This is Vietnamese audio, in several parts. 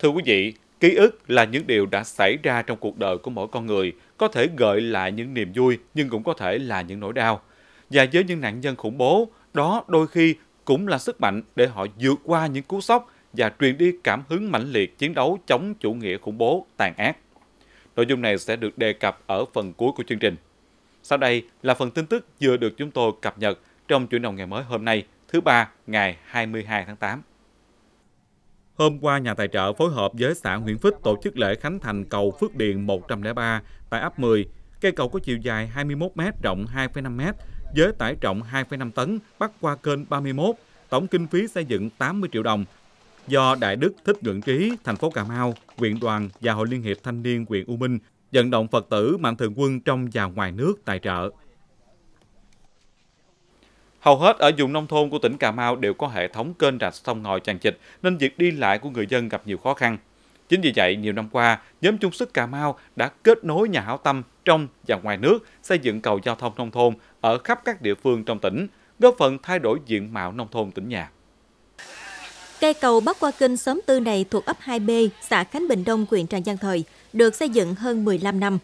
Thưa quý vị, ký ức là những điều đã xảy ra trong cuộc đời của mỗi con người, có thể gợi lại những niềm vui nhưng cũng có thể là những nỗi đau. Và với những nạn nhân khủng bố, đó đôi khi cũng là sức mạnh để họ vượt qua những cú sốc và truyền đi cảm hứng mãnh liệt chiến đấu chống chủ nghĩa khủng bố tàn ác. Nội dung này sẽ được đề cập ở phần cuối của chương trình. Sau đây là phần tin tức vừa được chúng tôi cập nhật trong Chuyển động Ngày mới hôm nay, thứ Ba, ngày 22 tháng 8. Hôm qua, nhà tài trợ phối hợp với xã Nguyễn Phích tổ chức lễ khánh thành cầu Phước Điền 103 tại ấp 10. Cây cầu có chiều dài 21 m, rộng 2,5 m, với tải trọng 2,5 tấn, bắc qua kênh 31, tổng kinh phí xây dựng 80 triệu đồng. Do Đại Đức Thích Nhuận Trí, thành phố Cà Mau, huyện đoàn và Hội Liên hiệp Thanh niên huyện U Minh vận động Phật tử Mạnh thường quân trong và ngoài nước tài trợ. Hầu hết ở vùng nông thôn của tỉnh Cà Mau đều có hệ thống kênh rạch sông ngòi chằng chịt nên việc đi lại của người dân gặp nhiều khó khăn. Chính vì vậy, nhiều năm qua, nhóm chung sức Cà Mau đã kết nối nhà hảo tâm trong và ngoài nước xây dựng cầu giao thông nông thôn ở khắp các địa phương trong tỉnh, góp phần thay đổi diện mạo nông thôn tỉnh nhà. Cây cầu bắc qua kênh xóm Tư này thuộc ấp 2B, xã Khánh Bình Đông, huyện Trần Văn Thời, được xây dựng hơn 15 năm.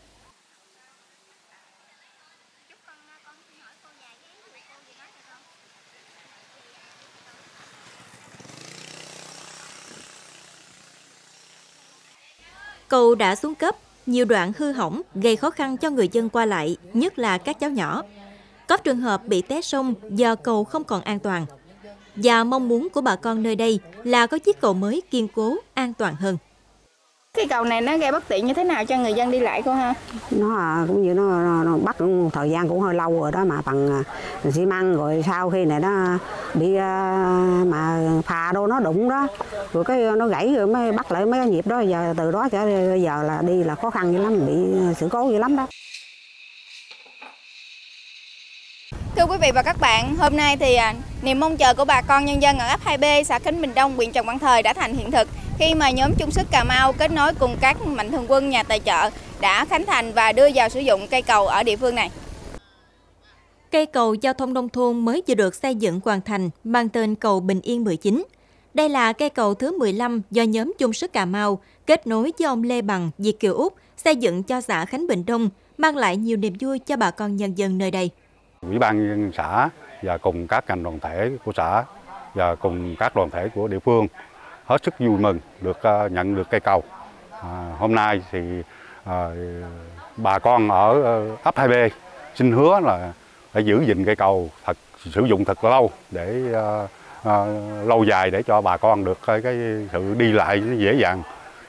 Cầu đã xuống cấp, nhiều đoạn hư hỏng, gây khó khăn cho người dân qua lại, nhất là các cháu nhỏ. Có trường hợp bị té sông do cầu không còn an toàn. Và mong muốn của bà con nơi đây là có chiếc cầu mới kiên cố, an toàn hơn. Cái cầu này nó gây bất tiện như thế nào cho người dân đi lại cô ha? Nó cũng như nó bắt thời gian cũng hơi lâu rồi đó, mà bằng xi măng, rồi sau khi này nó bị mà phà đâu nó đụng đó, rồi cái nó gãy rồi mới bắt lại mấy cái nhịp đó, giờ từ đó trở bây giờ là đi là khó khăn dữ lắm, bị sự cố dữ lắm đó. Thưa quý vị và các bạn, hôm nay thì niềm mong chờ của bà con nhân dân ở ấp 2B, xã Khánh Bình Đông, huyện Trần Văn Thời đã thành hiện thực khi mà nhóm chung sức Cà Mau kết nối cùng các mạnh thường quân nhà tài trợ đã khánh thành và đưa vào sử dụng cây cầu ở địa phương này. Cây cầu giao thông nông thôn mới vừa được xây dựng hoàn thành mang tên cầu Bình Yên 19. Đây là cây cầu thứ 15 do nhóm chung sức Cà Mau kết nối với ông Lê Bằng, Việt Kiều Úc xây dựng cho xã Khánh Bình Đông, mang lại nhiều niềm vui cho bà con nhân dân nơi đây. Ủy ban nhân dân xã và cùng các ngành đoàn thể của xã và cùng các đoàn thể của địa phương hết sức vui mừng được nhận được cây cầu. Hôm nay thì bà con ở ấp 2B xin hứa là phải giữ gìn cây cầu sử dụng thật lâu để lâu dài để cho bà con được cái sự đi lại dễ dàng.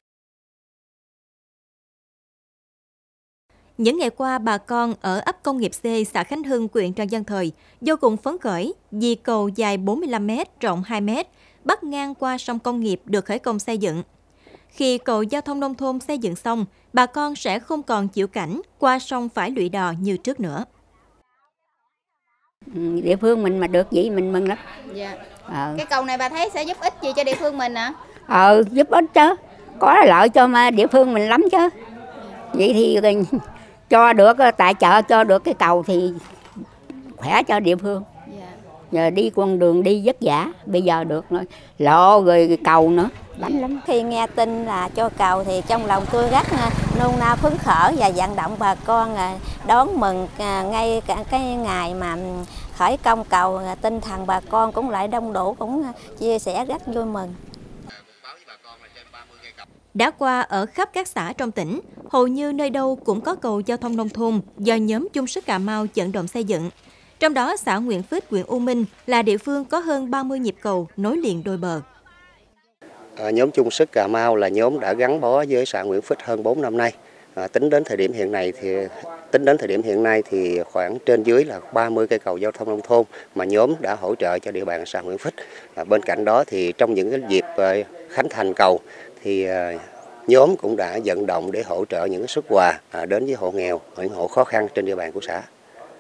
Những ngày qua, bà con ở ấp Công nghiệp C, xã Khánh Hưng, huyện Trần Văn Thời vô cùng phấn khởi vì cầu dài 45 m, rộng 2 m, bắc ngang qua sông Công nghiệp được khởi công xây dựng. Khi cầu giao thông nông thôn xây dựng xong, bà con sẽ không còn chịu cảnh qua sông phải lụy đò như trước nữa. Địa phương mình mà được vậy mình mừng lắm. Dạ. Cái cầu này bà thấy sẽ giúp ích gì cho địa phương mình ạ? Giúp ích chứ, có lợi cho mà địa phương mình lắm chứ. Vậy thì cho được tài trợ cho được cái cầu thì khỏe cho địa phương. Giờ đi con đường đi vất vả, bây giờ được lộ rồi cầu nữa, đánh lắm. Khi nghe tin là cho cầu thì trong lòng tôi rất nôn nao phấn khởi và vận động bà con đón mừng ngay cả cái ngày mà khởi công cầu, tinh thần bà con cũng lại đông đủ, cũng chia sẻ rất vui mừng. Đã qua ở khắp các xã trong tỉnh, hầu như nơi đâu cũng có cầu giao thông nông thôn do nhóm chung sức Cà Mau vận động xây dựng. Trong đó, xã Nguyễn Phích, huyện U Minh là địa phương có hơn 30 nhịp cầu nối liền đôi bờ. Nhóm chung sức Cà Mau là nhóm đã gắn bó với xã Nguyễn Phích hơn 4 năm nay. Tính đến thời điểm hiện nay thì khoảng trên dưới là 30 cây cầu giao thông nông thôn mà nhóm đã hỗ trợ cho địa bàn xã Nguyễn Phích. Bên cạnh đó thì trong những cái dịp khánh thành cầu thì nhóm cũng đã vận động để hỗ trợ những suất quà đến với hộ nghèo, những hộ khó khăn trên địa bàn của xã.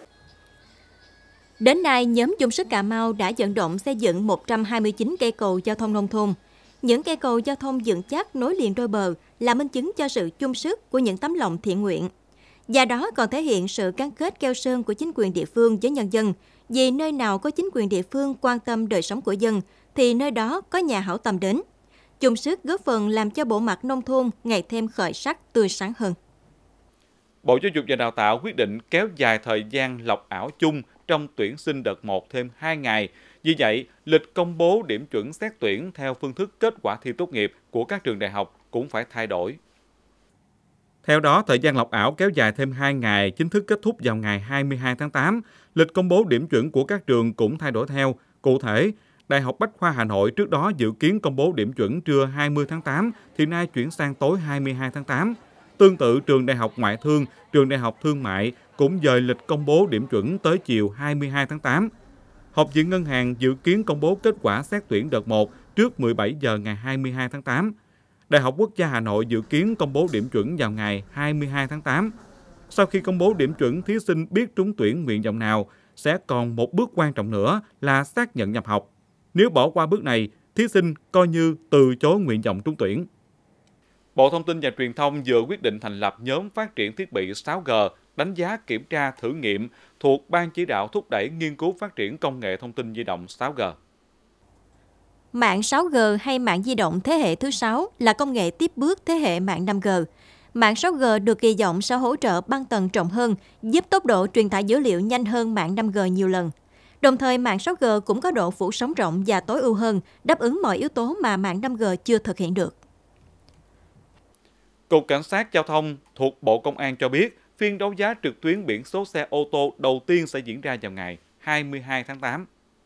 Đến nay, nhóm chung sức Cà Mau đã vận động xây dựng 129 cây cầu giao thông nông thôn. Những cây cầu giao thông vững chắc nối liền đôi bờ là minh chứng cho sự chung sức của những tấm lòng thiện nguyện. Và đó còn thể hiện sự gắn kết keo sơn của chính quyền địa phương với nhân dân. Vì nơi nào có chính quyền địa phương quan tâm đời sống của dân, thì nơi đó có nhà hảo tâm đến. chung sức góp phần làm cho bộ mặt nông thôn ngày thêm khởi sắc tươi sáng hơn. Bộ Giáo dục và Đào tạo quyết định kéo dài thời gian lọc ảo chung trong tuyển sinh đợt 1 thêm 2 ngày. Vì vậy, lịch công bố điểm chuẩn xét tuyển theo phương thức kết quả thi tốt nghiệp của các trường đại học cũng phải thay đổi. Theo đó, thời gian lọc ảo kéo dài thêm 2 ngày, chính thức kết thúc vào ngày 22 tháng 8. Lịch công bố điểm chuẩn của các trường cũng thay đổi theo. Cụ thể, Đại học Bách khoa Hà Nội trước đó dự kiến công bố điểm chuẩn trưa 20 tháng 8, thì nay chuyển sang tối 22 tháng 8. Tương tự, trường Đại học Ngoại thương, trường Đại học Thương mại cũng dời lịch công bố điểm chuẩn tới chiều 22 tháng 8. Học viện Ngân hàng dự kiến công bố kết quả xét tuyển đợt 1 trước 17 giờ ngày 22 tháng 8. Đại học Quốc gia Hà Nội dự kiến công bố điểm chuẩn vào ngày 22 tháng 8. Sau khi công bố điểm chuẩn, thí sinh biết trúng tuyển nguyện vọng nào sẽ còn một bước quan trọng nữa là xác nhận nhập học. Nếu bỏ qua bước này, thí sinh coi như từ chối nguyện vọng trúng tuyển. Bộ Thông tin và Truyền thông vừa quyết định thành lập nhóm phát triển thiết bị 6G, đánh giá kiểm tra thử nghiệm thuộc Ban Chỉ đạo thúc đẩy nghiên cứu phát triển công nghệ thông tin di động 6G. Mạng 6G hay mạng di động thế hệ thứ 6 là công nghệ tiếp bước thế hệ mạng 5G. Mạng 6G được kỳ vọng sẽ hỗ trợ băng tần rộng hơn, giúp tốc độ truyền tải dữ liệu nhanh hơn mạng 5G nhiều lần. Đồng thời, mạng 6G cũng có độ phủ sóng rộng và tối ưu hơn, đáp ứng mọi yếu tố mà mạng 5G chưa thực hiện được. Cục Cảnh sát Giao thông thuộc Bộ Công an cho biết, phiên đấu giá trực tuyến biển số xe ô tô đầu tiên sẽ diễn ra vào ngày 22 tháng 8.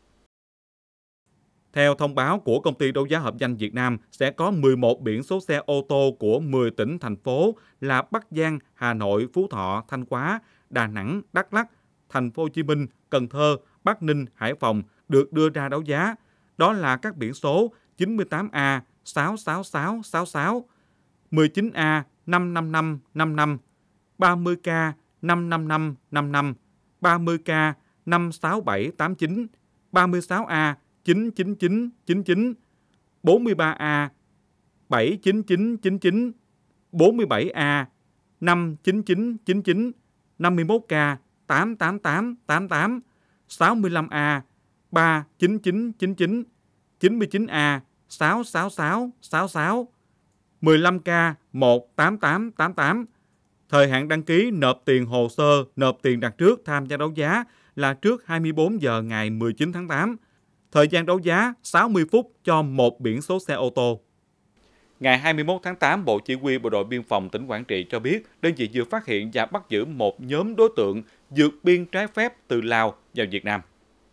Theo thông báo của Công ty Đấu giá Hợp danh Việt Nam, sẽ có 11 biển số xe ô tô của 10 tỉnh, thành phố là Bắc Giang, Hà Nội, Phú Thọ, Thanh Hóa, Đà Nẵng, Đắk Lắk, Thành phố Hồ Chí Minh, Cần Thơ, Bắc Ninh, Hải Phòng được đưa ra đấu giá. Đó là các biển số 98A 66666, 19A 55555, 30K 55555, 30K 56789, 36A 99999, 43A 79999, 47A 59999, 51K 88888, 65A 39999, 99A 66666, 15K 18888. Thời hạn đăng ký nộp tiền hồ sơ, nộp tiền đặt trước tham gia đấu giá là trước 24 giờ ngày 19 tháng 8. Thời gian đấu giá 60 phút cho một biển số xe ô tô. Ngày 21 tháng 8, Bộ Chỉ huy Bộ đội Biên phòng tỉnh Quảng Trị cho biết đơn vị vừa phát hiện và bắt giữ một nhóm đối tượng vượt biên trái phép từ Lào vào Việt Nam.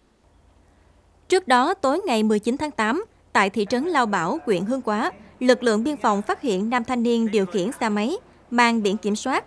Trước đó, tối ngày 19 tháng 8, tại thị trấn Lao Bảo, huyện Hương Hóa, lực lượng biên phòng phát hiện nam thanh niên điều khiển xe máy mang biển kiểm soát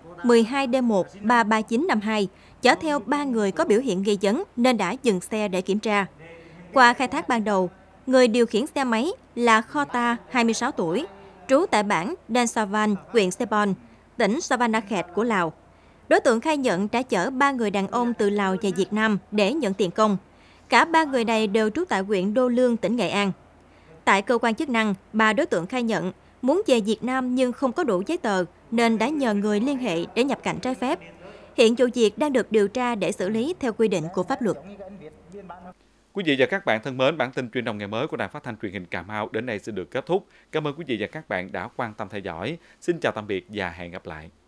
12D1-33952, chở theo 3 người có biểu hiện nghi vấn nên đã dừng xe để kiểm tra. Qua khai thác ban đầu, người điều khiển xe máy là Kho Ta, 26 tuổi, trú tại bản Đen Savan, huyện Sebon, tỉnh Savanakhet của Lào. Đối tượng khai nhận đã chở 3 người đàn ông từ Lào về Việt Nam để nhận tiền công. Cả 3 người này đều trú tại huyện Đô Lương, tỉnh Nghệ An. Tại cơ quan chức năng, 3 đối tượng khai nhận muốn về Việt Nam nhưng không có đủ giấy tờ nên đã nhờ người liên hệ để nhập cảnh trái phép. Hiện vụ việc đang được điều tra để xử lý theo quy định của pháp luật. Quý vị và các bạn thân mến, bản tin Truyền động ngày mới của Đài Phát thanh Truyền hình Cà Mau đến đây sẽ được kết thúc. Cảm ơn quý vị và các bạn đã quan tâm theo dõi. Xin chào tạm biệt và hẹn gặp lại.